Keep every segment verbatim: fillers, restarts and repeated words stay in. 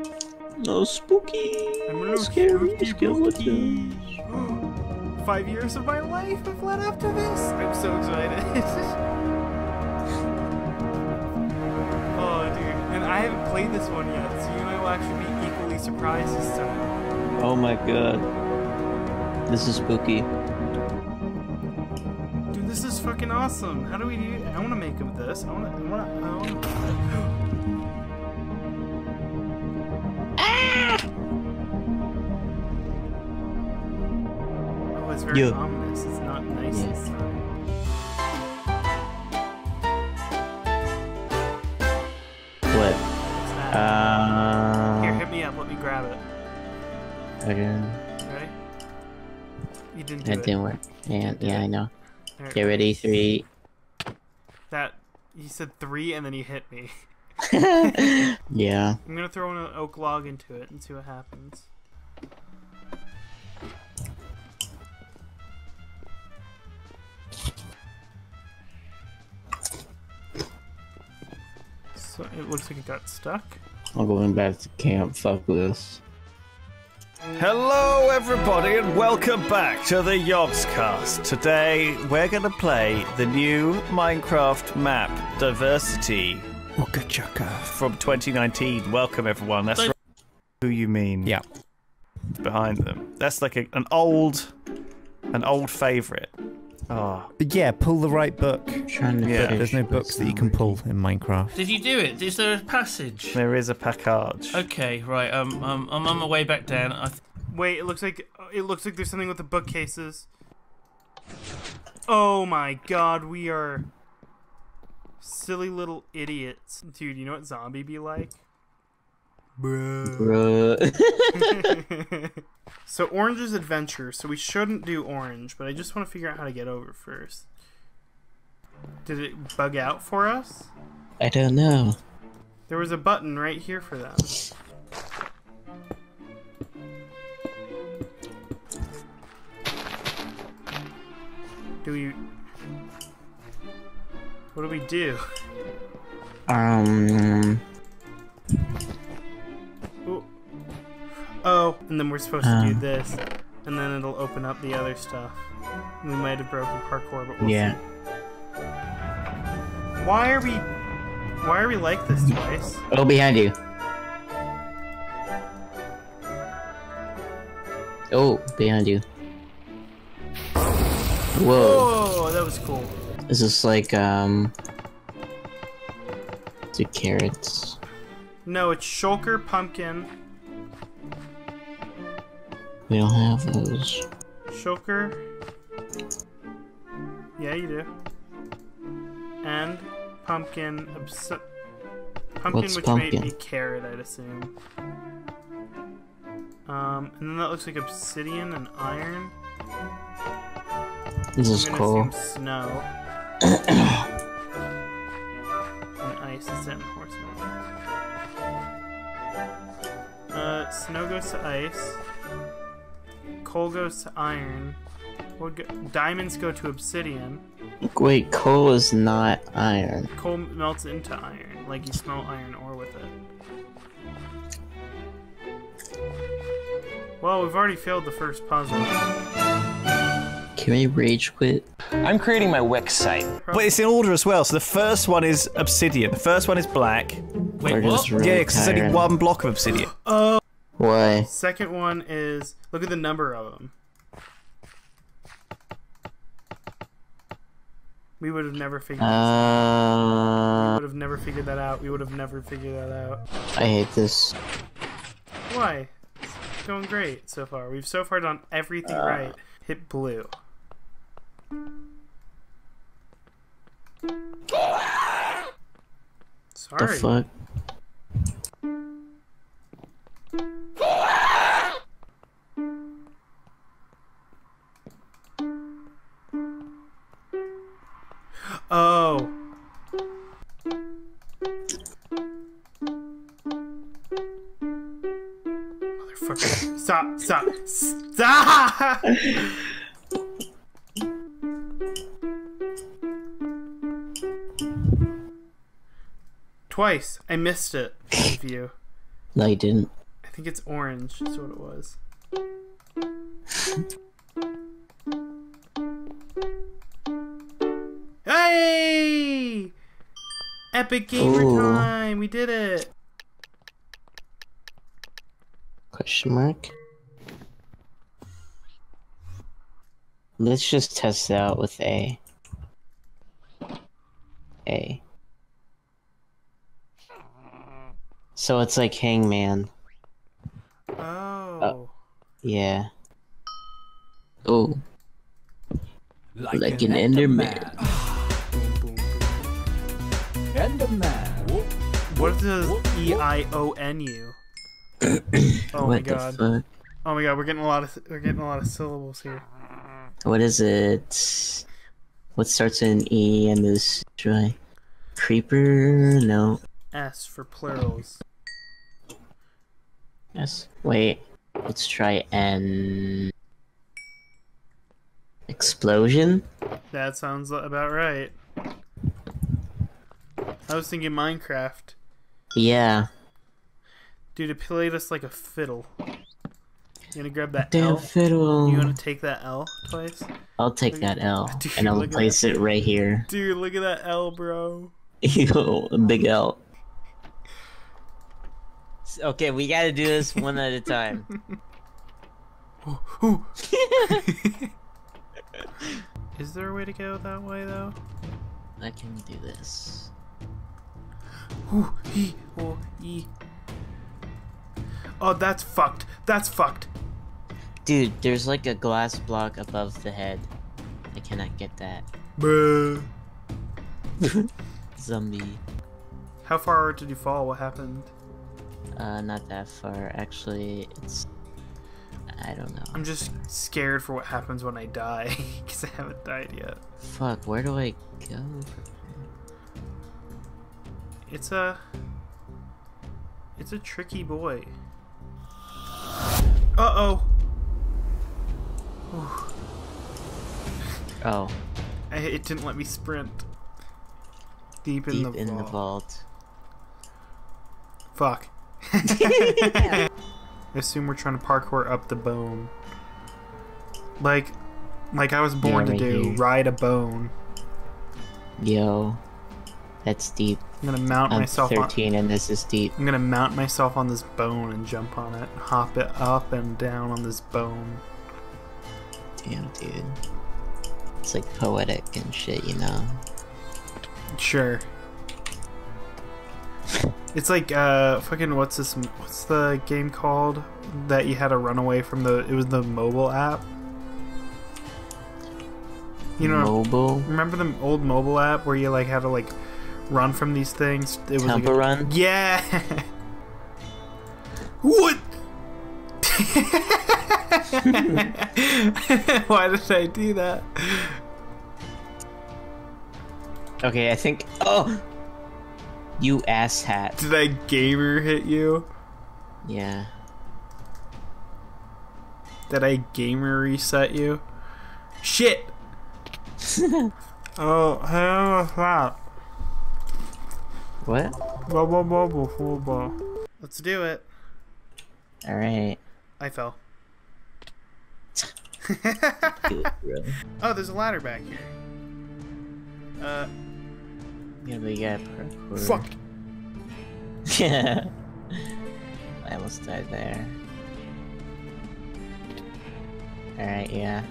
No spooky. I'm a little Scary spooky skeleton. spooky. Five years of my life have led up to this. I'm so excited. Oh, dude. And I haven't played this one yet, so you and I will actually be equally surprised this time. Oh my god. This is spooky. Dude, this is fucking awesome. How do we do? I want to make of this. I want to. I want to. I want to. Oh, it's very Yeah. ominous. It's not nice Yeah. this time. What? What's that? Uh. Here, hit me up. Let me grab it. Okay. Ready? You didn't do That it. didn't work. Yeah, did yeah, it. I know. Alright. Get ready, three. That you said three, and then you hit me. Yeah. I'm gonna throw an oak log into it and see what happens. So it looks like it got stuck. I'm going back to camp. Fuck this. Hello, everybody, and welcome back to the Yogscast. Today, we're going to play the new Minecraft map, Diversity, from twenty nineteen. Welcome, everyone. That's right. Who you mean? Yeah. Behind them. That's like a, an old, an old favorite. Oh, But yeah, pull the right book. Trying to Yeah. finish There's no this books that you song. can pull in Minecraft. Did you do it? Is there a passage? there is a package. Okay, right. Um, um, I'm on my way back down. I th Wait, it looks like it looks like there's something with the bookcases. Oh my god, we are silly little idiots. Dude, you know what zombie be like? Bruh. So orange is adventure, so we shouldn't do orange, but I just want to figure out how to get over first. Did it bug out for us? I don't know. There was a button right here for them. Do we... What do we do? Um. Ooh. Oh, and then we're supposed to do Um. this, and then it'll open up the other stuff. We might have broken parkour, but we'll Yeah. see. Why are we... Why are we like this twice? Oh, behind you. Oh, behind you. Whoa. Oh, that was cool. Is this like, um. The carrots? No, it's shulker, pumpkin, We don't have those. shulker. Yeah, you do. And pumpkin, obs- pumpkin, What's which pumpkin? may be carrot, I'd assume. Um, and then that looks like obsidian and iron. This is I'm gonna cool. assume snow. And ice is in horseman. Uh, snow goes to ice. Coal goes to iron. Wood go diamonds go to obsidian. Wait, coal is not iron. Coal melts into iron, like you smelt iron ore with it. Well, we've already failed the first puzzle. Can we rage quit? I'm creating my Wix site. But it's in order as well. So the first one is obsidian. The first one is black. Wait, We're what? just really Yeah, because there's only tired. one block of obsidian. Why? Second one is, look at the number of them. We would have never figured. We Uh, would have never figured that out. We would have never figured that out. I hate this. Why? It's going great so far. We've so far done everything right. Hit blue. The Sorry. fuck? Oh. Motherfucker. Stop, stop, stop! Twice. I missed it. View. No, you didn't. I think it's orange. Is what it was. Hey! Epic gamer Ooh. time! We did it! Question mark? Let's just test it out with A. A. So it's like Hangman. Oh. Yeah. Oh. Like, an Enderman. Boom, boom, boom. Enderman. What does E I O N U? Oh my What the god. fuck? Oh my god, we're getting a lot of we're getting a lot of syllables here. What is it? What starts in E and is try? Creeper? No. S for plurals. Yes. Wait. Let's try N. Explosion? That sounds about right. I was thinking Minecraft. Yeah. Dude, it played us like a fiddle. You gonna grab that Damn L? fiddle. You wanna take that L twice? I'll take that L Dude, and I'll look at place it right here. Dude, look at that L, bro. Yo, a big L. Okay, we gotta do this one at a time. Is there a way to go that way, though? I can do this. Ooh, E, oh, E. Oh, that's fucked. That's fucked. Dude, there's like a glass block above the head. I cannot get that. Bruh. Zombie. How far did you fall? What happened? Uh, not that far. Actually, it's... I don't know. I'm just scared for what happens when I die, because I haven't died yet. Fuck, where do I go? It's a... It's a tricky boy. Uh-oh! Ooh. Oh, I, it didn't let me sprint. Deep in, deep the, in vault. the vault. Fuck. I assume we're trying to parkour up the bone. Like, like I was born Yeah, to right do, here. ride a bone. Yo, that's deep. I'm gonna mount I'm myself on. thirteen and this is deep. I'm gonna mount myself on this bone and jump on it, hop it up and down on this bone. Damn, dude. It's like poetic and shit, you know? Sure. It's like uh, fucking what's this? What's the game called that you had to run away from the? It was the mobile app. You know, Mobile? remember the old mobile app where you like had to like run from these things? It was like Temple a- Run? Yeah. What? Why did I do that? Okay, I think... Oh! You asshat. Did I gamer hit you? Yeah. Did I gamer reset you? Shit! Oh, hell was that? What? Blah, blah, blah, blah, blah, blah. Let's do it. Alright. I fell. Do it, bro. Oh, there's a ladder back here. Uh, Yeah, we got parkour. fuck. Yeah. I almost died there. Alright, yeah.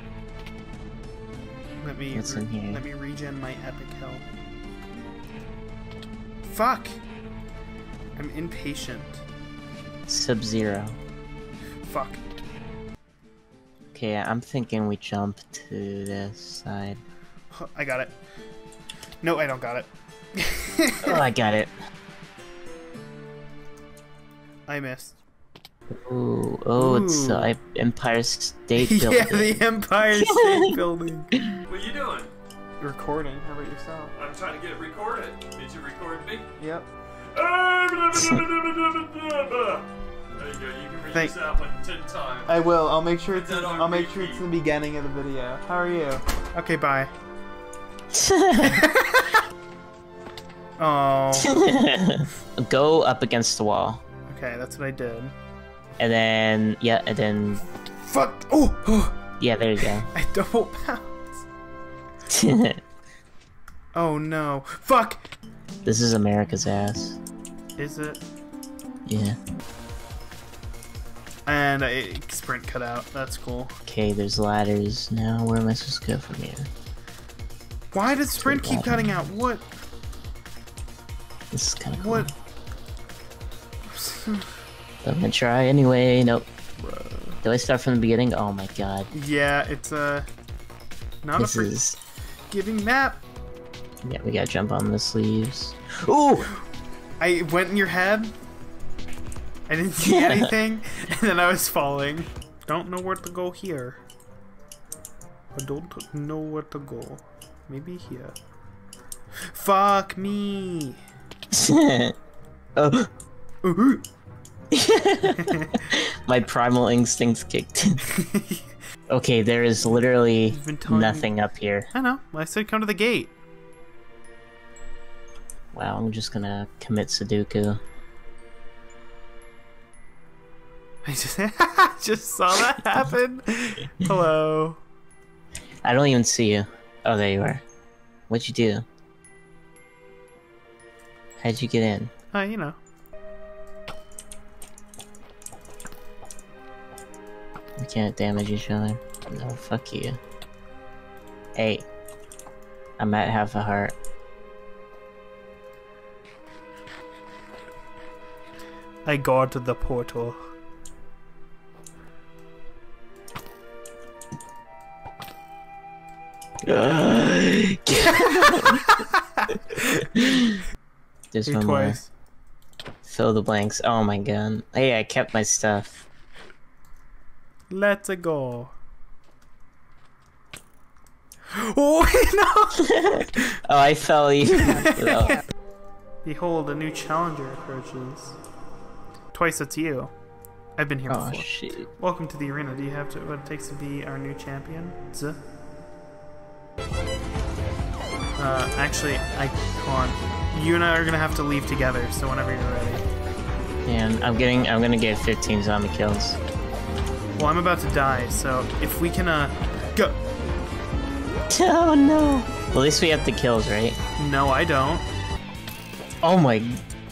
Let me What's re- in here? let me regen my epic health. Fuck. I'm impatient. Sub-Zero. Fuck. Okay, I'm thinking we jump to this side. I got it. No, I don't got it. Oh, I got it. I missed. Ooh, oh, it's the Ooh. I- Empire State Building. Yeah, the Empire State Building. What are you doing? Recording. How about yourself? I'm trying to get it recorded. Did you record me? Yep. There you go. You can read Thank- this out like ten times. I will. I'll make sure it's. Put that on I'll make sure repeat. it's the beginning of the video. How are you? Okay, bye. Oh. Go up against the wall. Okay, that's what I did. And then, yeah, and then, Fuck! Oh! oh. yeah, there you go. I double bounce. Oh no. Fuck! This is America's ass. Is it? Yeah. And I sprint cut out. That's cool. Okay, there's ladders. Now, where am I supposed to go from here? Why does sprint keep bottom. cutting out? What? This is kind of cool. What? I'm gonna try anyway. Nope. Do I start from the beginning? Oh my god. Yeah, it's uh, not This a is. forgiving map. Yeah, we gotta jump on the sleeves. Ooh! I went in your head. I didn't see anything, and then I was falling. Don't know where to go here. I don't know where to go. Maybe here. Fuck me. Oh. Ooh. My primal instincts kicked in. Okay, there is literally You've been telling nothing me- up here. I know. I said come to the gate. Wow, I'm just gonna commit Sudoku. I just just saw that happen. Hello. I don't even see you. Oh, there you are. What'd you do? How'd you get in? Uh, you know. We can't damage each other. No, fuck you. Hey. I'm at half a heart. I guard the portal. There's Hey, one more. twice. Fill the blanks. Oh my god. Hey, I kept my stuff. Let's go. Oh no! Oh, I fell even. Oh. Behold, a new challenger approaches. Twice, it's you. I've been here Oh before. shit. Welcome to the arena. Do you have to, what it takes to be our new champion? Z. Uh, actually, I hold on. You and I are gonna have to leave together. So whenever you're ready. And I'm getting. I'm gonna get fifteen zombie kills. Well, I'm about to die. So if we can, uh, go. Oh no. Well, at least we have the kills, right? No, I don't. Oh my.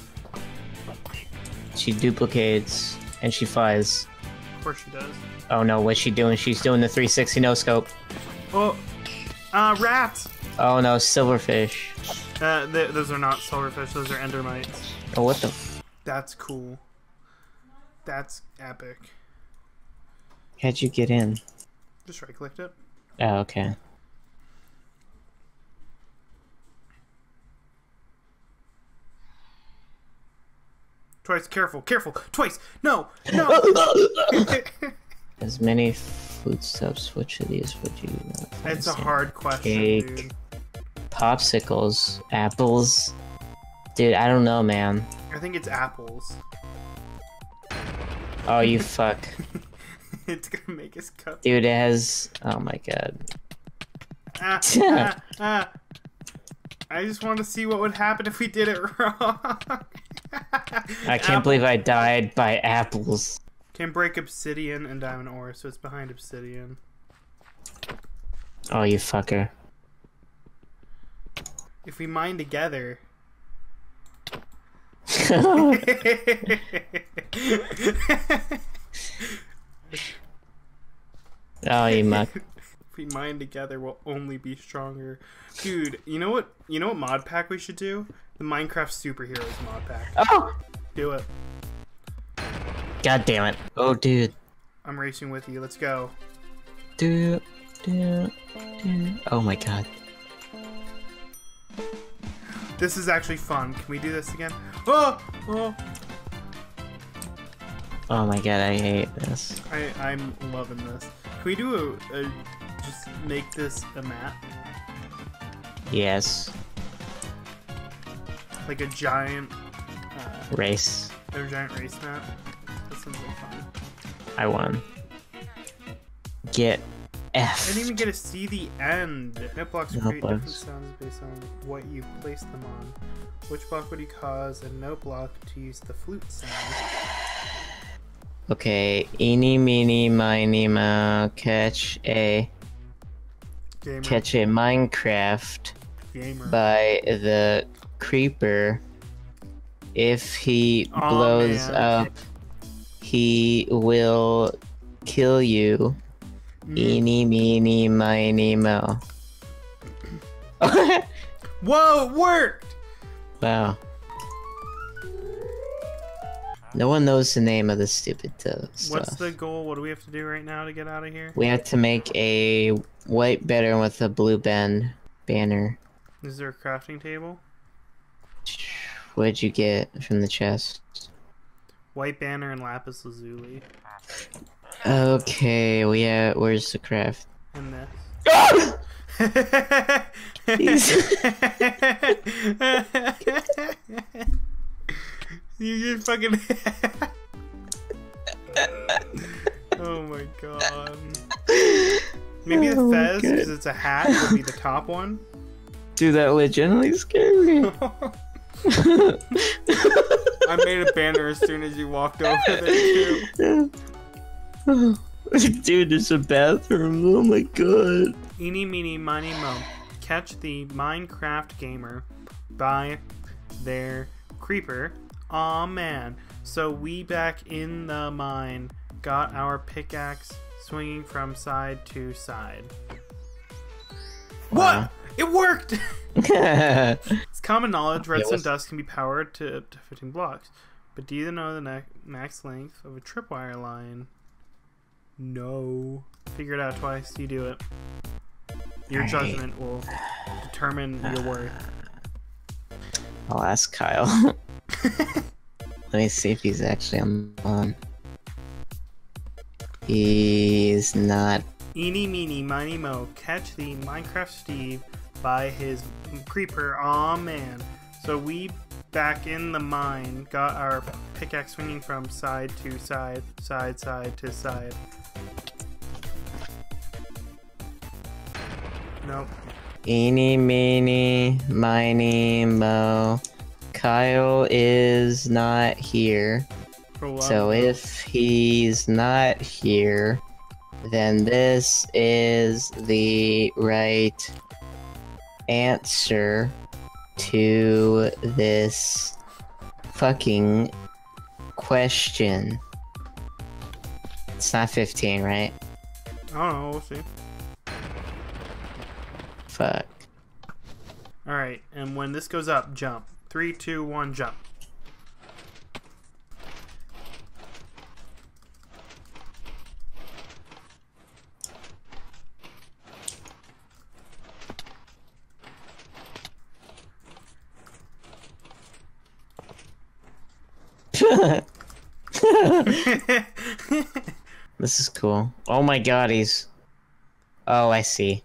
She duplicates and she flies. Of course she does. Oh no, what's she doing? She's doing the three sixty no scope. Oh, uh, rats. Oh no, silverfish. Uh, th those are not silverfish. Those are endermites. Oh, what the? F That's cool. That's epic. How'd you get in? Just right clicked it. Oh, okay. Twice, careful, careful, twice. No, no. As many foodstuffs, which of these would you not It's a fancy? hard question, Cake. dude. Popsicles, apples. Dude, I don't know, man. I think it's apples. Oh, you fuck. It's gonna make us cut. Dude, it has. Oh my god. Ah, ah, ah. I just want to see what would happen if we did it wrong. I can't believe I died by apples. Can break obsidian and diamond ore, so it's behind obsidian. Oh, you fucker. If we mine together. Oh, you muck. If we mine together, we'll only be stronger. Dude, you know what? You know what mod pack we should do? The Minecraft Superheroes mod pack. Oh! Do it. God damn it. Oh, dude. I'm racing with you. Let's go. Do, do, do. Oh my god. This is actually fun. Can we do this again? Oh! Oh! Oh my god, I hate this. I, I'm loving this. Can we do a, a just make this a map? Yes. Like a giant uh, Race. a giant race map? That sounds like fun. I won. Get I F. didn't even get to see the end. Note blocks Note create different blocks. sounds based on what you place them on. Which block would you cause a note block to use the flute sound? Okay, eeny, meeny, miny, moe, catch a Gamer. catch a Minecraft Gamer. by the creeper. If he Aw, blows man. up, he will kill you. Mm. Eeny, meeny, miny, moe. Whoa, it worked! Wow. No one knows the name of this stupid uh, stuff. What's the goal? What do we have to do right now to get out of here? We have to make a white banner with a blue band banner. Is there a crafting table? What'd you get from the chest? White banner and lapis lazuli. Okay, we have. Where's the craft? And this. You just fucking. Oh my god. Maybe the Oh my fez, God. because it's a hat, would be the top one. Dude, that legitimately scared me. I made a banner as soon as you walked over there too. Dude, there's a bathroom. Oh my god. Eeny, meeny, miny, moe. Catch the Minecraft gamer by their creeper. Aw, man. So we back in the mine got our pickaxe swinging from side to side. Wow. What? It worked! It's common knowledge redstone what's- dust can be powered to up to fifteen blocks. But do you know the ne- max length of a tripwire line? No. Figure it out twice. You do it. Your Alright. judgment will determine your worth. I'll ask Kyle. Let me see if he's actually on. on. He's not. Eeny, meeny, miny, moe. Catch the Minecraft Steve by his creeper. Aw, man. So we, back in the mine, got our pickaxe swinging from side to side, side, side to side. Nope. Eeny, meeny, miny, moe. Kyle is not here. For what? So if he's not here, then this is the right answer to this fucking question. It's not fifteen, right? I don't know. We'll see. Fuck. Alright, and when this goes up, jump. Three, two, one, jump. This is cool. Oh my god, he's... Oh, I see.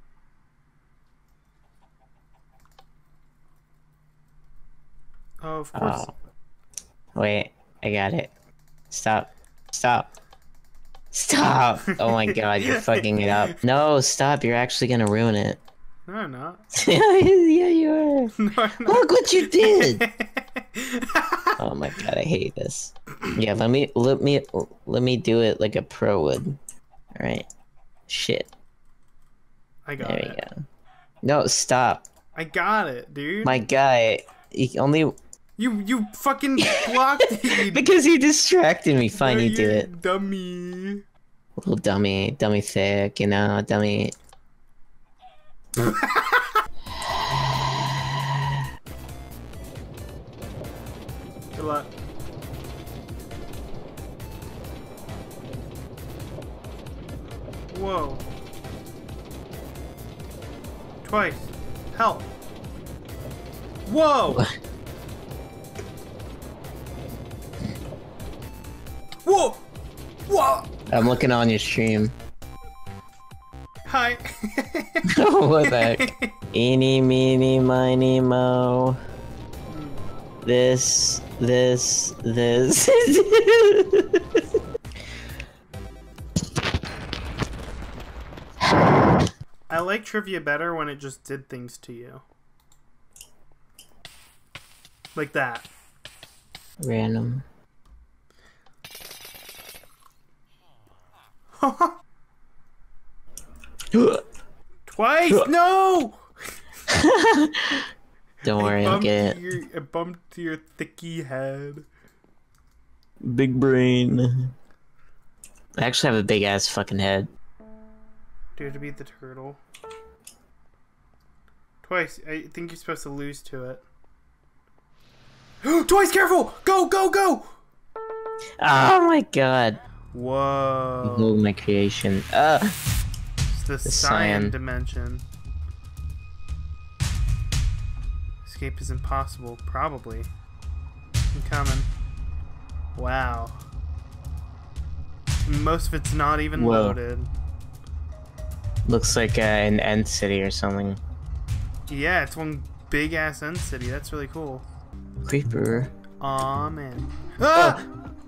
Oh, of course. Oh. Wait, I got it. Stop. Stop. Stop! Oh my god, you're fucking it up. No, stop, you're actually gonna ruin it. No, I'm not. Yeah, you are. No, I'm not. Look what you did! Oh my god, I hate this. Yeah, let me let me let me do it like a pro would. Alright. Shit. I got There it. we go. No, stop. I got it, dude. My guy, he only You you fucking blocked it. because you distracted me. Fine, No, you do you it. dummy. Little dummy, dummy thick, you know, dummy. Good luck. Whoa. Twice. Help. Whoa. Whoa. Whoa. I'm looking on your stream. Hi. What the heck? Eeny, meeny, miny, moe. This, this, this. I like trivia better when it just did things to you. Like that. Random. Twice! No! Don't worry, I I'll bumped get it. Your, I bumped your thicky head. Big brain. I actually have a big ass fucking head. Dare to beat the turtle. Twice. I think you're supposed to lose to it. Twice, careful! Go, go, go! Oh my god. Whoa. Behold my creation. Uh, It's the, the cyan, cyan. dimension. Escape is impossible. Probably. I'm coming. Wow. Most of it's not even Whoa. loaded. looks like uh, an end city or something. Yeah, it's one big ass end city. That's really cool. Creeper. Aw, man. Ah!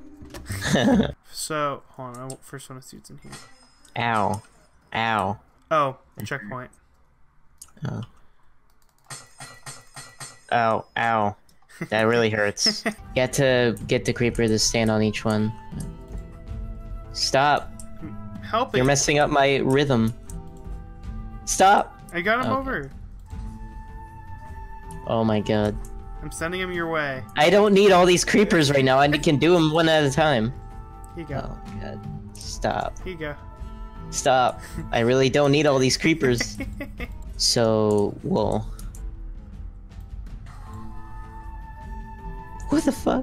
So, hold on. I first want to see what's in here. Ow. Ow. Oh, checkpoint. Oh. Ow. Ow. That really hurts. You have to get the creeper to stand on each one. Stop. Help You're it. messing up my rhythm. Stop. I got him Okay. over. Oh my god. I'm sending him your way. I don't need all these creepers right now. I can do them one at a time. Here you go. Oh god. Stop. Here you go. Stop. I really don't need all these creepers. So, well. What the fuck?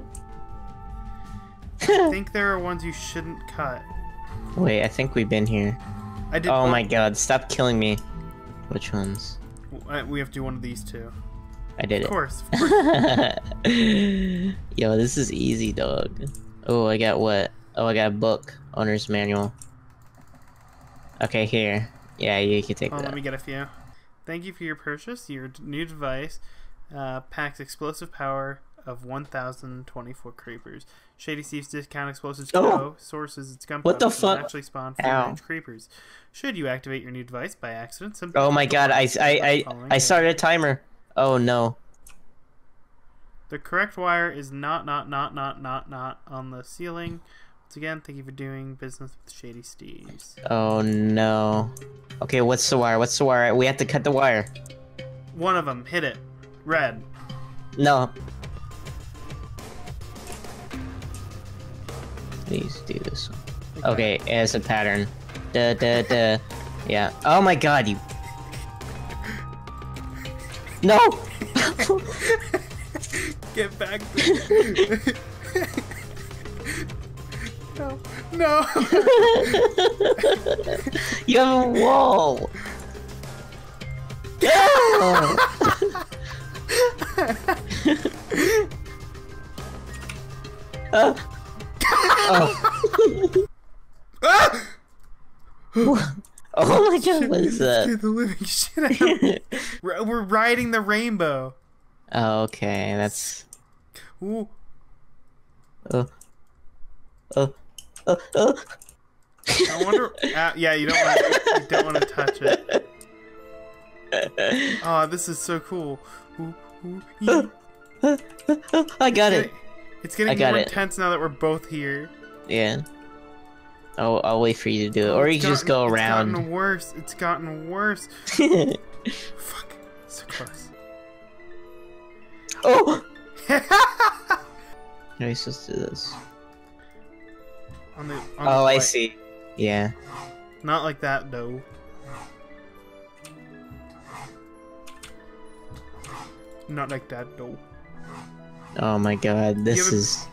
I think there are ones you shouldn't cut. Wait, I think we've been here. I did. Oh one- my god, stop killing me. Which ones? Uh, We have to do one of these two. I did Of it. course. Of course. Yo, this is easy, dog. Oh, I got what? Oh, I got a book. Owner's manual. Okay, here. Yeah, you can take Oh, that. let me get a few. Thank you for your purchase. Your d- new device uh, packs explosive power of one thousand twenty-four creepers. Shady Thieves discount explosives Oh. go. Sources its gunpowder. What the can fuck? Actually spawn Ow. free-range creepers. Should you activate your new device by accident, simply Oh my click god, the I, button I, I, following I it. started a timer. Oh no. The correct wire is not, not, not, not, not, not on the ceiling. Once again, thank you for doing business with Shady Steves. Oh no. Okay, what's the wire? What's the wire? We have to cut the wire. One of them, hit it. Red. No. Please do this one. Okay, it's a pattern. Da da da. Yeah. Oh my god, you. No! Get back there. No. No. You have a wall! Uh. Oh. Ah! Oh my god, what is that? Scared the living shit out of me. We're, we're riding the rainbow. Oh, okay, that's. Ooh. Uh, uh, uh, uh. I wonder. Uh, yeah, you don't want. You don't want to touch it. Oh, this is so cool. Ooh, ooh, ee. I got it. It's getting I got more it. intense now that we're both here. Yeah. I'll, I'll wait for you to do it. Or you It's can just go gotten- around. It's gotten worse. It's gotten worse. Fuck. So close. Oh! How are you supposed to do this? On the, on the Oh, I right. see. Yeah. Not like that, though. Not like that, though. Oh my god, this have a- is...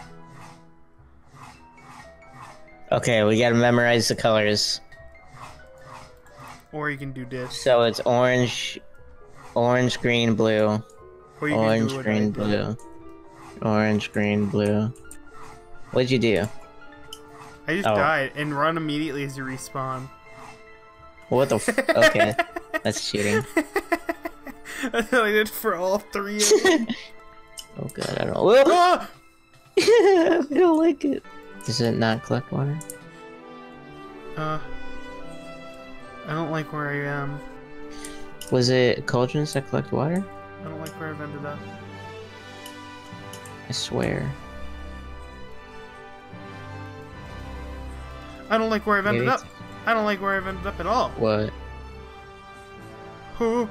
Okay, we gotta memorize the colors. Or you can do this. So it's orange, orange, green, blue. Or you Orange, can do green, it like that. blue. Orange, green, blue. What'd you do? I just Oh. died and run immediately as you respawn. What the f- Okay. That's cheating. That's what I did for all three of them. Oh god, I don't... Whoa! Ah! I don't like it. Does it not collect water? Uh, I don't like where I am. Was it cauldrons that collect water? I don't like where I've ended up. I swear. I don't like where I've ended Maybe up. I don't like where I've ended up at all. What? Oh.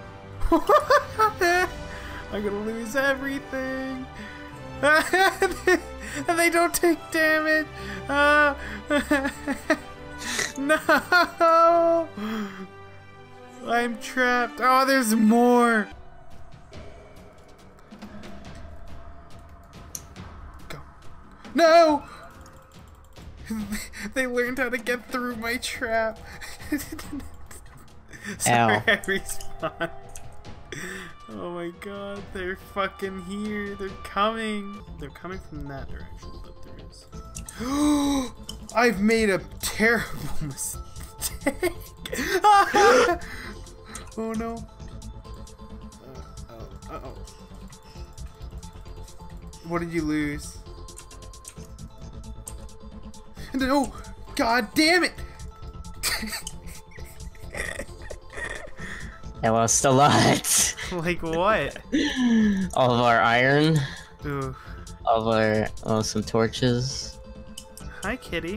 I'm gonna lose everything. And they don't take damage. Uh, no. I'm trapped. Oh, there's more. Go. No. They learned how to get through my trap. Sorry, Ow. I respawned. Oh my god, they're fucking here. They're coming. They're coming from that direction, but there is. I've made a terrible mistake. Oh no. Uh oh. Uh oh. What did you lose? No! God damn it! I lost a lot. Like what? All of our iron. Ooh. All of our, oh, some torches. Hi, kitty.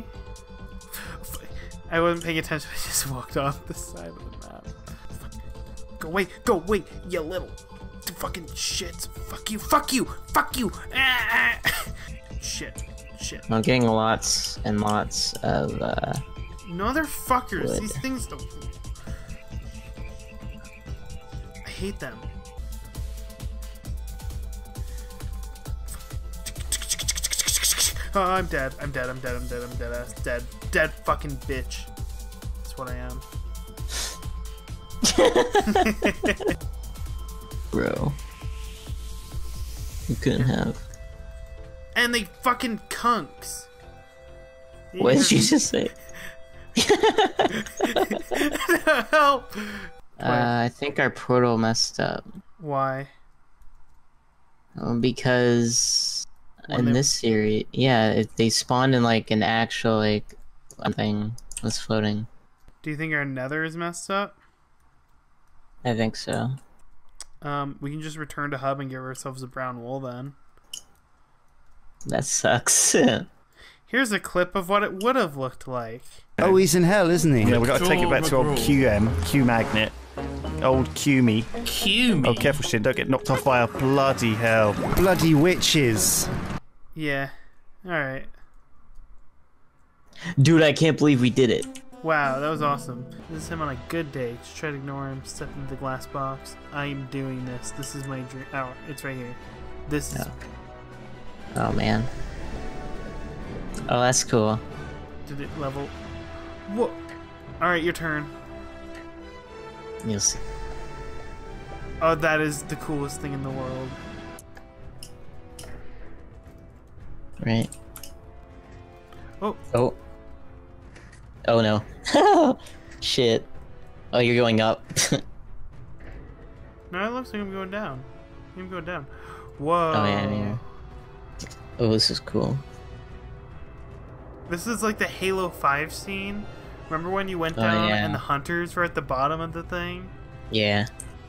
I wasn't paying attention. I just walked off the side of the map. Go away. Go away, you little fucking shits. Fuck you. Fuck you. Fuck you. Ah, ah. Shit. Shit. I'm getting lots and lots of, uh... Motherfuckers. Wood. These things don't... I hate them. Oh, I'm dead. I'm dead. I'm dead. I'm dead. I'm dead ass. Dead. Dead fucking bitch. That's what I am. Bro. You couldn't have. And they fucking kunks. What did you just say? Help! Uh, I think our portal messed up. Why? Um, because When in they- this series, yeah, it, they spawned in like an actual like thing was floating. Do you think our nether is messed up? I think so. Um, we can just return to hub and give ourselves a brown wool then. That sucks. Here's a clip of what it would have looked like. Oh, he's in hell, isn't he? Yeah, we got to take it back to old Q M, Q Magnet. Old Q me. Cue me. Oh, careful, Shin, don't get knocked off by a bloody hell. Bloody witches. Yeah. Alright. Dude, I can't believe we did it. Wow, that was awesome. This is him on a good day. Just try to ignore him. Step into the glass box. I'm doing this. This is my dream. Oh, it's right here. This is... Yeah. Oh man. Oh, that's cool. Did it level? What? Alright, your turn. You'll see. Oh, that is the coolest thing in the world. Right. Oh. Oh. Oh no. Shit. Oh, you're going up. No, it looks like I'm going down. I'm going down. Whoa. Oh yeah, yeah. Oh, this is cool. This is like the Halo five scene. Remember when you went Oh, down yeah. and the hunters were at the bottom of the thing? Yeah.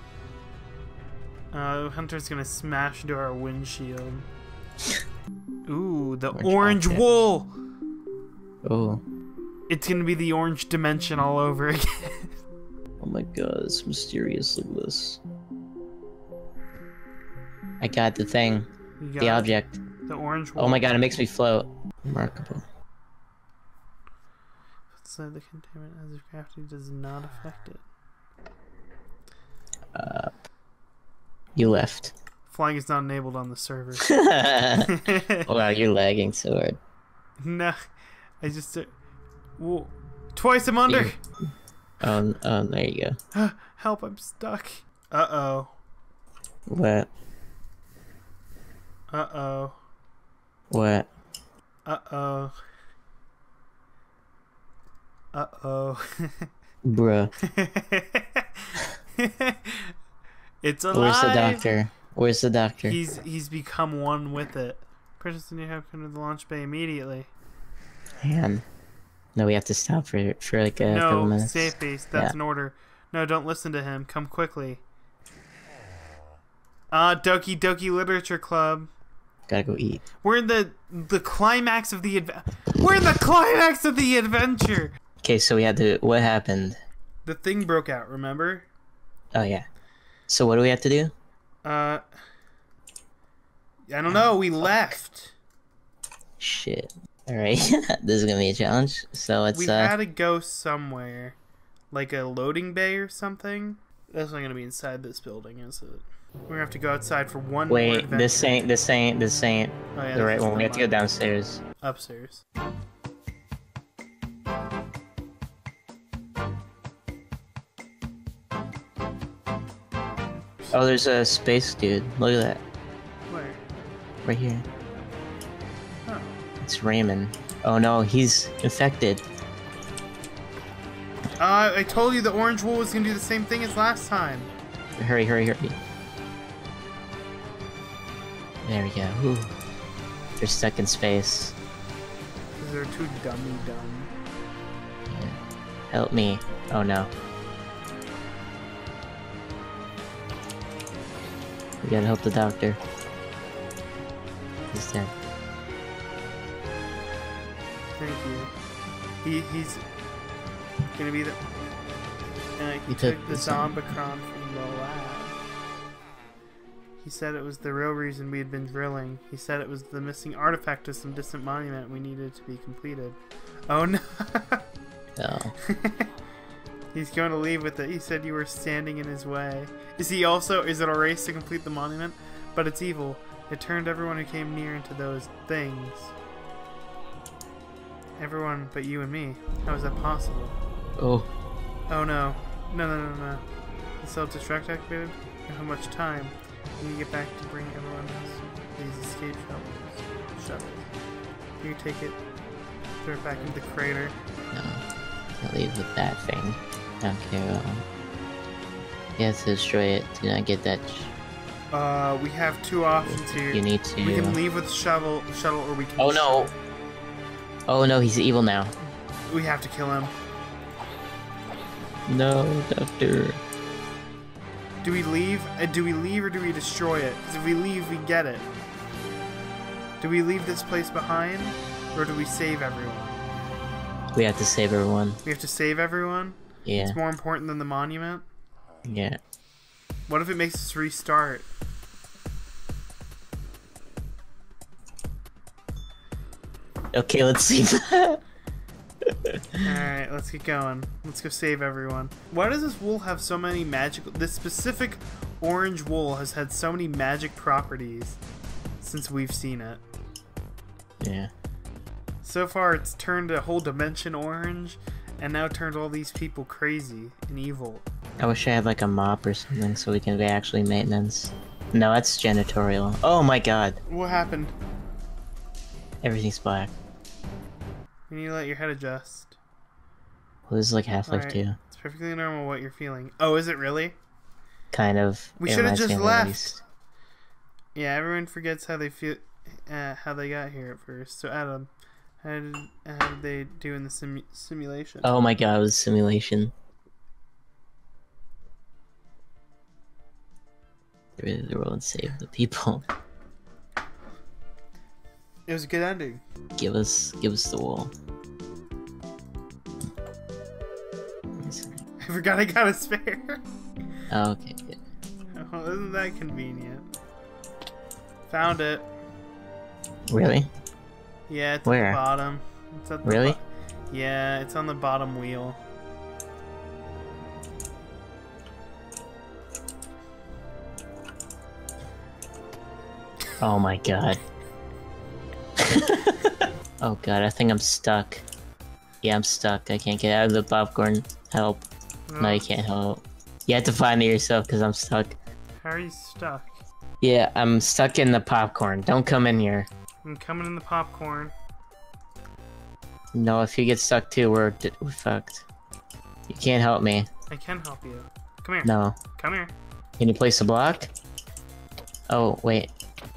Uh, the hunter's gonna smash into our windshield. Ooh, the Orange orange outfit. wool! Oh. It's gonna be the orange dimension all over again. Oh my god, it's mysterious. Look at this. I got the thing. You The got object. the orange wool. Oh my god, it makes me float. Remarkable. Outside the containment as if crafting does not affect it. Uh, you left. Flying is not enabled on the server. Wow, you're lagging so hard. No, I just... Uh, whoa. Twice I'm under! Oh, oh, there you go. Help, I'm stuck. Uh-oh. What? Uh-oh. What? Uh-oh. Uh-oh. Bruh. It's alive! Where's the doctor? Where's the doctor? He's he's become one with it. Purchase the new hub, come to the launch bay immediately. Man. No, we have to stop for for like a couple No, minutes. safe base. That's Yeah. an order. No, don't listen to him. Come quickly. Ah, uh, Doki Doki Literature Club. Gotta go eat. We're in the the climax of the adv- We're in the climax of the adventure. Okay, so we had to. What happened? The thing broke out. Remember? Oh yeah. So what do we have to do? Uh, I don't know. We left. Shit. All right. This is gonna be a challenge. So it's We uh. had to go somewhere, like a loading bay or something. That's not gonna be inside this building, is it? We're gonna have to go outside for one more Wait, adventure. this ain't. This ain't. This ain't Oh, yeah, the right this one. is We have to go one. downstairs. Upstairs. Oh, there's a space dude. Look at that. Where? Right here. Oh. It's Raymond. Oh no, he's infected. Uh, I told you the orange wool was gonna do the same thing as last time. Hurry, hurry, hurry. There we go. Whew. They're stuck in space. Because they're too dummy dumb. Yeah. Help me. Oh no. We gotta help the doctor. He's dead. Thank you. He he's gonna be the. Uh, he He took, took the the zom- Zombicron from the lab. He said it was the real reason we had been drilling. He said it was the missing artifact of some distant monument we needed to be completed. Oh no! Oh. He's going to leave with it. He said you were standing in his way. Is he also? Is it a race to complete the monument? But it's evil. It turned everyone who came near into those things. Everyone but you and me. How is that possible? Oh. Oh no. No, no, no, no. The self-destruct activated? We don't have much time. We need to get back to bring everyone these escape shovels. Shovels. You take it. Throw it back into the crater. No. Can't leave with that thing. I don't care. Um, you have to destroy it. Do not get that. Sh Uh, we have two options here. you need to. We can leave with shovel, shuttle, or we can. Oh no! Oh no, he's evil now. We have to kill him. No, doctor. Do we leave? Uh, do we leave or do we destroy it? Because if we leave, we get it. Do we leave this place behind, or do we save everyone? We have to save everyone. We have to save everyone. Yeah. It's more important than the monument. Yeah. What if it makes us restart? Okay, let's see. Alright, let's get going. Let's go save everyone. Why does this wool have so many magical... This specific orange wool has had so many magic properties since we've seen it. Yeah. So far, it's turned a whole dimension orange, and now turned all these people crazy and evil. I wish I had like a mop or something so we can be actually maintenance. No, that's janitorial. Oh my god. What happened? Everything's black. You need to let your head adjust. Well, this is like Half-Life Alright. two. It's perfectly normal what you're feeling. Oh, is it really? Kind of. We It should have reminds me just of left. Elise. Yeah, everyone forgets how they feel, uh, how they got here at first. So Adam, how did, how did they do in the sim simulation? Oh my god, it was simulation. Get rid of the world and save the people. It was a good ending. Give us, give us the wall. I forgot I got a spare. Oh, okay, good. Oh, isn't that convenient? Found it. Really? Yeah, it's Where? at the bottom. It's at the Really? bo- yeah, it's on the bottom wheel. Oh my god. Oh god, I think I'm stuck. Yeah, I'm stuck. I can't get out of the popcorn. Help. No, you can't help. You have to find it yourself because I'm stuck. How are you stuck? Yeah, I'm stuck in the popcorn. Don't come in here. I'm coming in the popcorn. No, if you get stuck too, we're, d we're fucked. You can't help me. I can help you. Come here. No. Come here. Can you place a block? Oh, wait.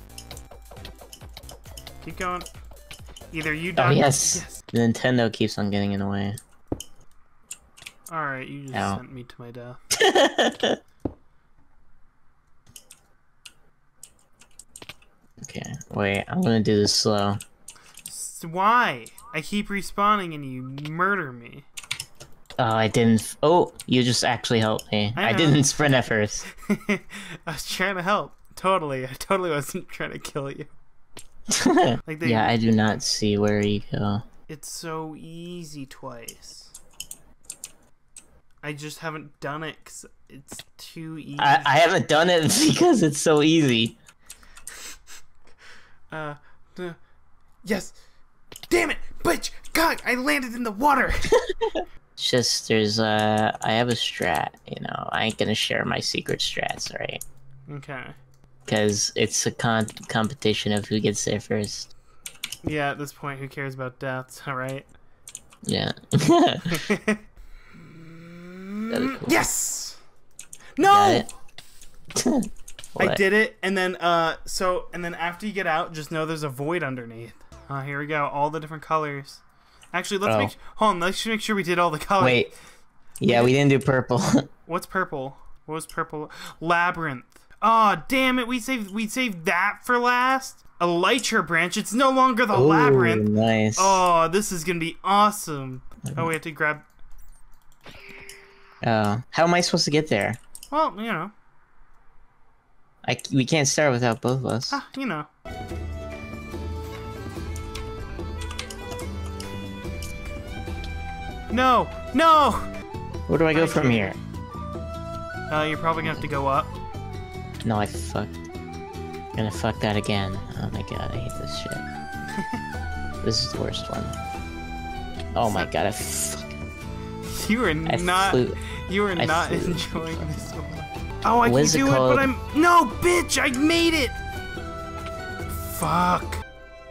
Keep going. Either you Oh, die. yes. Yes. Nintendo keeps on getting in the way. Alright, you just Ow. sent me to my death. Okay, wait, I'm gonna do this slow. S- Why? I keep respawning and you murder me. Oh, I didn't. F oh, you just actually helped me. I I, know. didn't sprint at first. I was trying to help. Totally. I totally wasn't trying to kill you. Like they, Yeah, I do not see where you go. It's so easy twice. I just haven't done it 'cause it's too easy. I, I haven't done it because it's so easy. Uh, uh, yes. Damn it, bitch! God, I landed in the water. It's just there's uh, I have a strat. You know, I ain't gonna share my secret strats, right? Okay. Because it's a con competition of who gets there first. Yeah, at this point, who cares about deaths? All right. Yeah. That'd be cool. Yes. Got No. it? I What? did it, and then uh, so and then after you get out, just know there's a void underneath. Uh, here we go, all the different colors. Actually, let's Oh. make hold on. Let's make sure we did all the colors. Wait. Yeah, we didn't do purple. What's purple? What was purple? Labyrinth. Oh, damn it! We saved we saved that for last. Elytra branch. It's no longer the Ooh, labyrinth. nice. Oh, this is gonna be awesome. Oh, we have to grab. Oh, how am I supposed to get there? Well, you know. I c- we can't start without both of us. Ah, you know. No! No! Where do I go from here? Uh, you're probably gonna have to go up. No, I fucked. I'm gonna fuck that again. Oh my god, I hate this shit. This is the worst one. Oh my god, I fuck. You were I not. flew. You were I not flew. enjoying this one. Oh, I What can is it do it, called? but I'm. No, bitch! I made it! Fuck.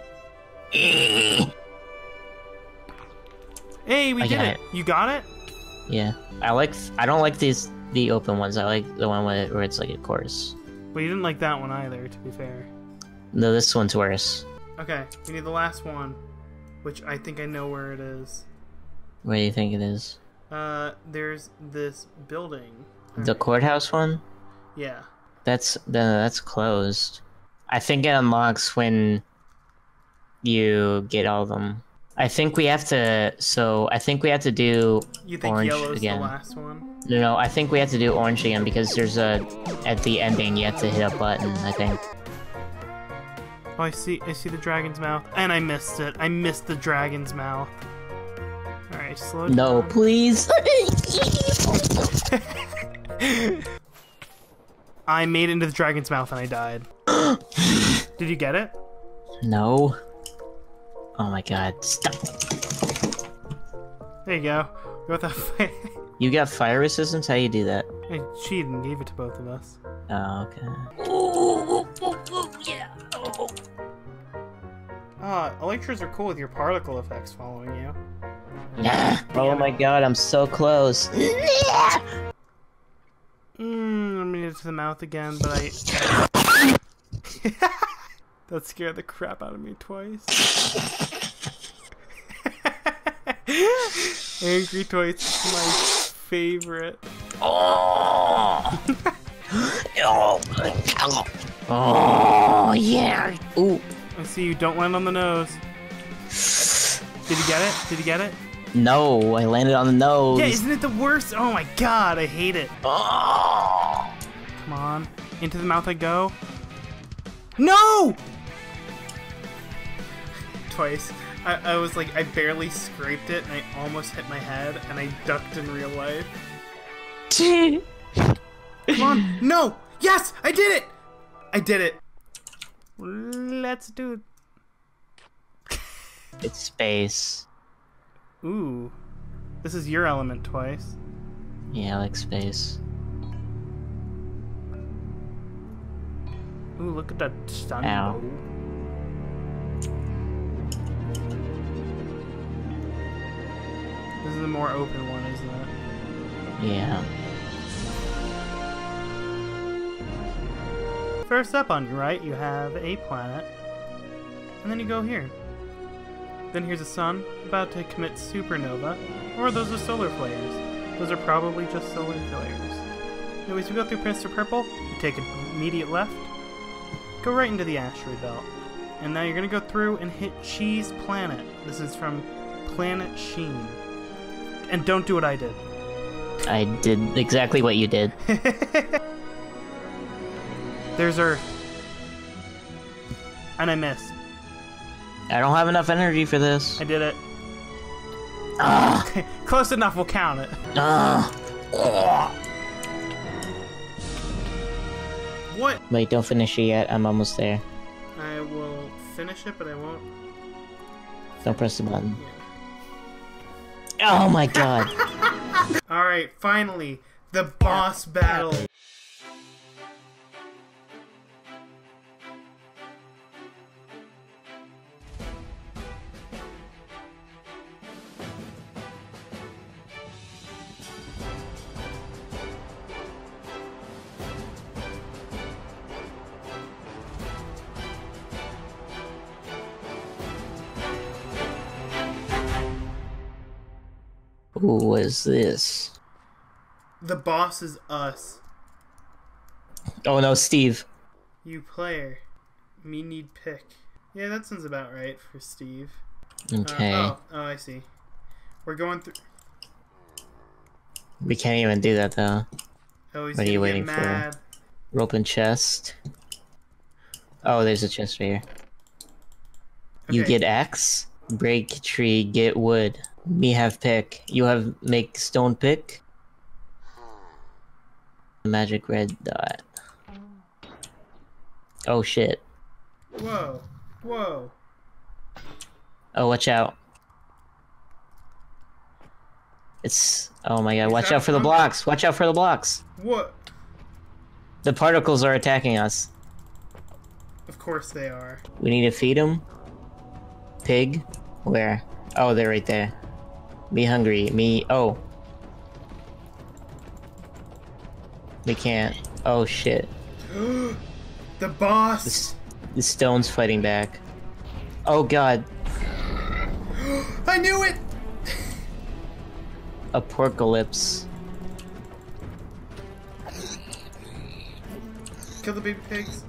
Hey, we I did got it. it. You got it? Yeah, I like. I don't like these the open ones. I like the one where, where it's like a course. Well, you didn't like that one either, to be fair. No, this one's worse. Okay, we need the last one, which I think I know where it is. Where do you think it is? Uh, there's this building. The Alright. courthouse one? Yeah. That's the that's closed. I think it unlocks when you get all of them. I think we have to. So I think we have to do You think orange yellow's again. the last one? No, no, I think we have to do orange again because there's a at the ending you have to hit a button. I think. Oh, I see. I see the dragon's mouth, and I missed it. I missed the dragon's mouth. All right, slow down. No, please. I made it into the dragon's mouth and I died. Did you get it? No. Oh my god! Stop. There you go. Go with that fight. You got fire resistance? How you do that? I cheated and gave it to both of us. Oh, okay. Ah, Elytras are cool with your particle effects following you. Oh my god, I'm so close. Mmm, I made it to the mouth again, but I... That scared the crap out of me twice. Angry Twice is my favorite. Oh. Oh yeah. Ooh. I see you don't land on the nose. Did you get it? Did you get it? No, I landed on the nose. Yeah, isn't it the worst? Oh my god, I hate it. Oh. Come on. Into the mouth I go. No! Twice. I, I was like, I barely scraped it and I almost hit my head and I ducked in real life. Come on. No! Yes! I did it! I did it. Let's do it. It's space. Ooh. This is your element, Twice. Yeah, I like space. Ooh, look at that stun. Ow. bow. This is the more open one, isn't it? Yeah. First up on your right, you have a planet. And then you go here. Then here's a sun about to commit supernova. Or those are solar flares. Those are probably just solar flares. Anyways, we go through Mister Purple. You take an immediate left. Go go right into the asteroid belt. And now you're gonna go through and hit Cheese Planet. This is from Planet Sheen. And don't do what I did. I did exactly what you did. There's Earth. And I missed. I don't have enough energy for this. I did it. Ah. Close enough, we'll count it. Ah. What? Wait, don't finish it yet. I'm almost there. I will finish it, but I won't. Don't press the button. Yeah. Oh my god. Alright, finally, the boss battle. Who is this? The boss is us. Oh no, Steve. You player. Me need pick. Yeah, that sounds about right for Steve. Okay. Uh, oh, oh, I see. We're going through. We can't even do that though. Oh, he's What are you gonna waiting get for? mad. Rope and chest. Oh, there's a chest right here. You Okay. get axe, break tree, get wood. Me have pick. You have make stone pick. Magic red dot. Oh shit. Whoa. Whoa. Oh, watch out. It's... Oh my god, Is watch that out for the from- blocks! Watch out for the blocks! What? The particles are attacking us. Of course they are. We need to feed them. Pig? Where? Oh, they're right there. Me hungry. Me... Oh. We can't. Oh shit. The boss! This, the stone's fighting back. Oh god. I knew it! Apocalypse. Kill the baby pigs.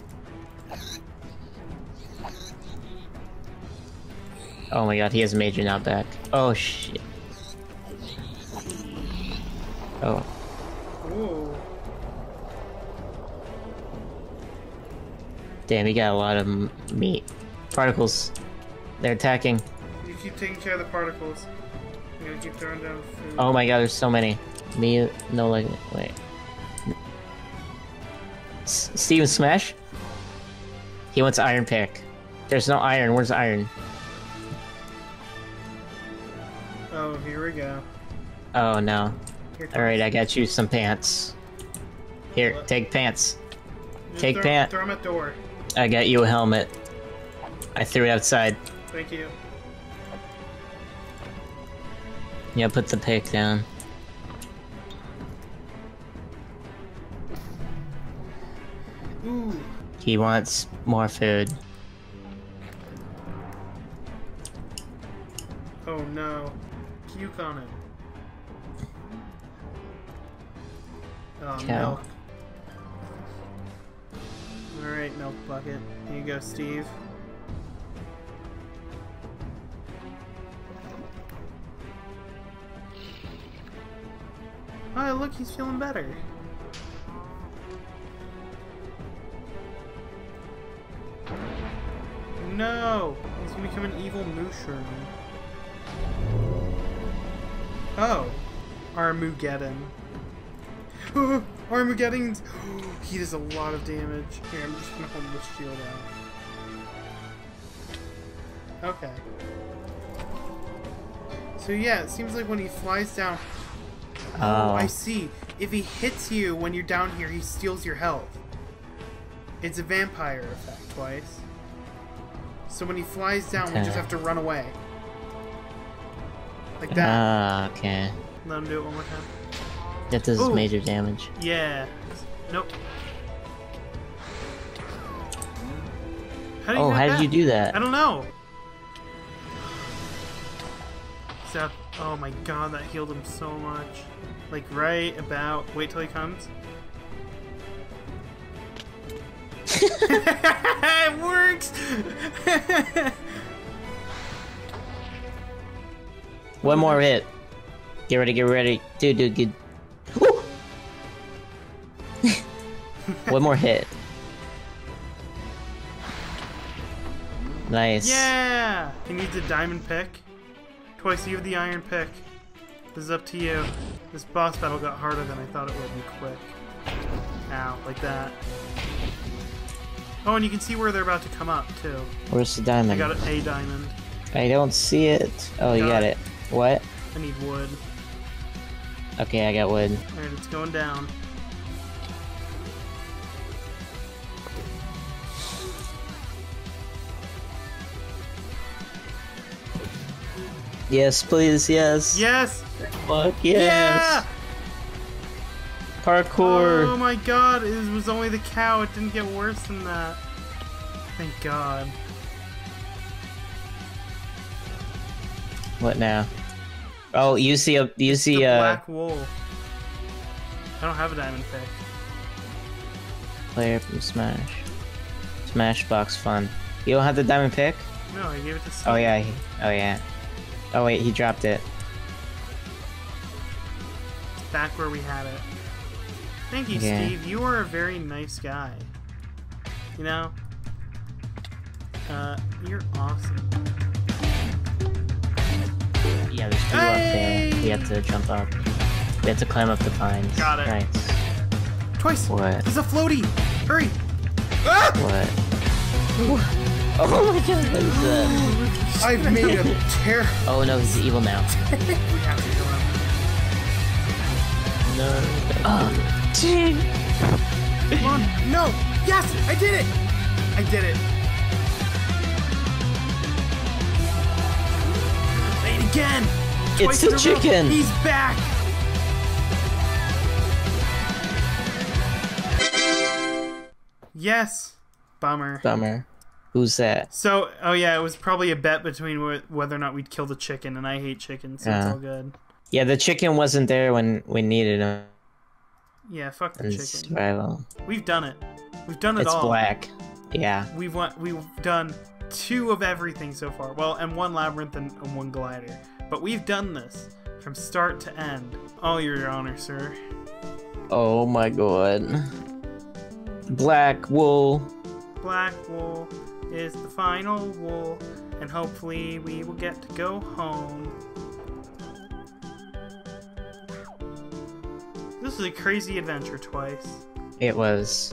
Oh my god, he has major knockback. Oh shit. Oh. Whoa. Damn, he got a lot of m meat. Particles. They're attacking. You keep taking care of the particles. I'm gonna keep throwing down food. Oh my god, there's so many. Me, no like, wait. S Steven Smash? He wants iron pick. There's no iron, where's the iron? Oh, here we go. Oh no. Here comes- Alright, I got you some pants. Here, What? take pants. Just take throw, pant. Throw them at door. I got you a helmet. I threw it outside. Thank you. Yeah, put the pick down. Ooh. He wants more food. Oh no. Puke on it. Oh, Cow. milk. Alright, milk bucket. Here you go, Steve. Oh, look, he's feeling better. No! He's gonna become an evil mushroom. Oh. Armageddon. Armageddon! He does a lot of damage. Here, I'm just gonna hold this shield out. Okay. So yeah, it seems like when he flies down... Oh. I see. If he hits you when you're down here, he steals your health. It's a vampire effect twice. So when he flies down, we Okay. just have to run away. Like that. Ah, okay. Let him do it one more time. That does Ooh. major damage. Yeah. Nope. How do Oh, get how that? did you do that? I don't know. So, oh my god, that healed him so much. Like right about. Wait till he comes. It works! One more hit. Get ready, get ready. Dude, dude, get... Woo! One more hit. Nice. Yeah! He needs a diamond pick. Twice, you have the iron pick. This is up to you. This boss battle got harder than I thought it would be quick. Ow, like that. Oh, and you can see where they're about to come up, too. Where's the I diamond? got a diamond. I don't see it. Oh, you Got got it. it. What? I need wood. Okay, I got wood. Alright, it's going down. Yes, please, yes. Yes! Fuck yes. Yeah! Parkour. Oh my god, it was only the cow. It didn't get worse than that. Thank god. What now? Oh, you see a you It's see the a black wool. I don't have a diamond pick. player from Smash. Smashbox fun. You don't have the diamond pick? No, I gave it to Steve. Oh yeah. he- Oh yeah. Oh wait, he dropped it. Back where we had it. Thank you, Yeah. Steve. You are a very nice guy. You know? Uh, you're awesome. Yeah, there's two up there. We have to jump up. We have to climb up the pines. Got it. Nice. Twice! What? There's a floaty! Hurry! Ah! What? Oh my god, what is that? I've made a tear. Oh no, he's evil now. We have to kill him. No. Oh, dude. Come on! No! Yes! I did it! I did it. Play it again! It's Twice the in a row. chicken. He's back! Yes! Bummer. Bummer. Who's that? So, oh yeah, it was probably a bet between wh- whether or not we'd kill the chicken, and I hate chicken, so it's Yeah. all good. Yeah, the chicken wasn't there when we needed him Yeah, fuck the in chicken. survival. We've done it. We've done it It's all. black. Yeah. We've went, we've done two of everything so far. Well, and one labyrinth and, and one glider. But we've done this from start to end. All your honor, sir. Oh my god. Black wool. Black wool is the final wool, and hopefully we will get to go home. This is a crazy adventure twice. It was.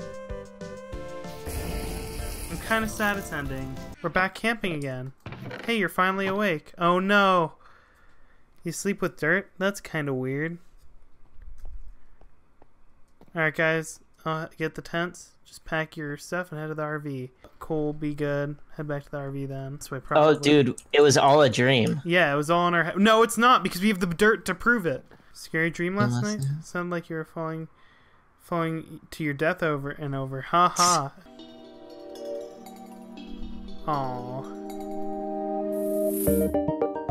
I'm kind of sad it's ending. We're back camping again. Hey, you're finally awake. Oh no! You sleep with dirt? That's kind of weird. Alright guys, uh, get the tents. Just pack your stuff and head to the R V. Cool, be good. Head back to the R V then. That's way probably. Oh, dude, it was all a dream. Yeah, it was all in our head. No, it's not, because we have the dirt to prove it. Scary dream last Last night? night? Sounded like you were falling falling to your death over and over. Ha ha. Aww.